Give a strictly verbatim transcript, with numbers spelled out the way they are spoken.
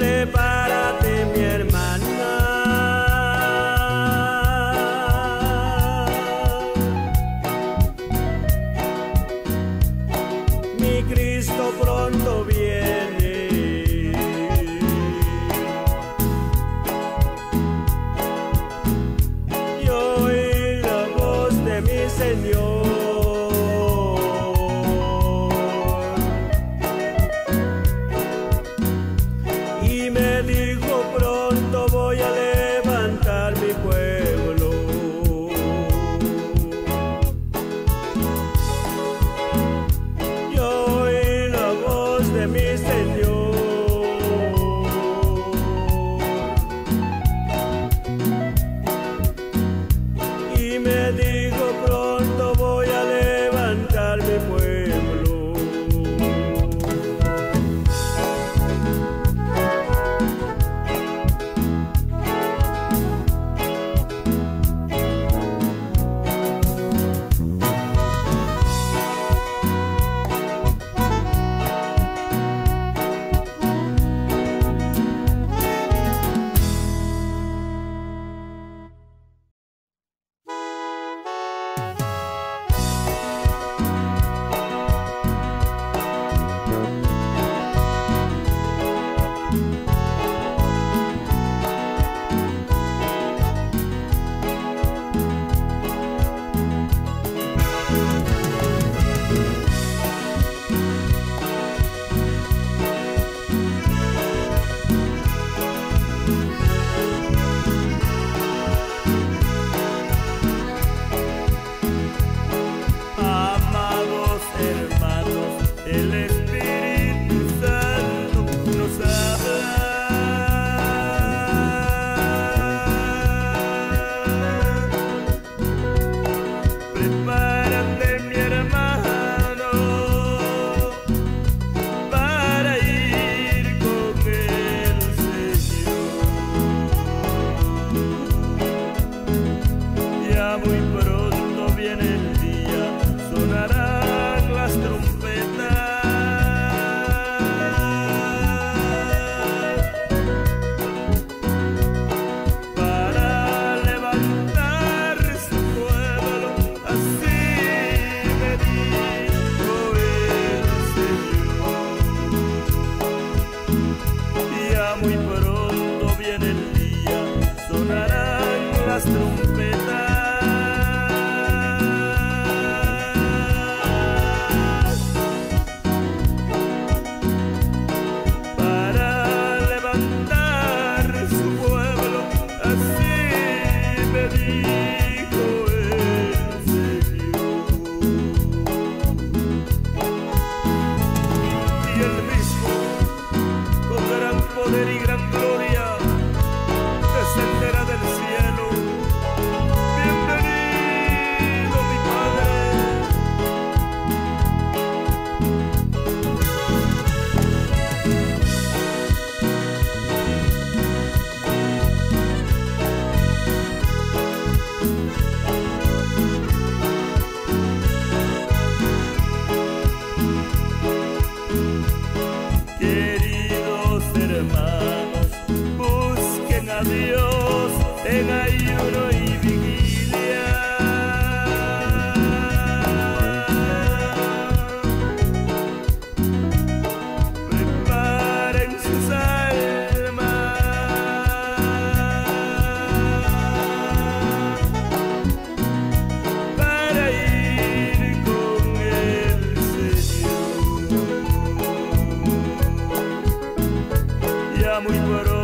Prepárate, mi hermana. Mi Cristo pronto viene. Y oí la voz de mi Señor. Y me dijo, pronto voy a levantar mi pueblo. Yo oí la voz de mi Señor. Y me dijo, pronto voy a levantar mi pueblo. Amados hermanos, el Espíritu Santo nos habla. Prepárate, mi hermano, para ir con el Señor. Ya muy pronto viene el día, sonarán las trompetas para levantar su pueblo. Así me dijo el Señor. Ya muy pronto viene el día, sonarán las trompetas para levantar su pueblo. Así me dijo el Señor. Y él mismo, con gran poder y gran gloria, descenderá del cielo. Bienvenido, mi Padre. Queridos hermanos, busquen a Dios en ayuno y vigilia. Preparen sus almas para ir con el Señor. Ya muy pronto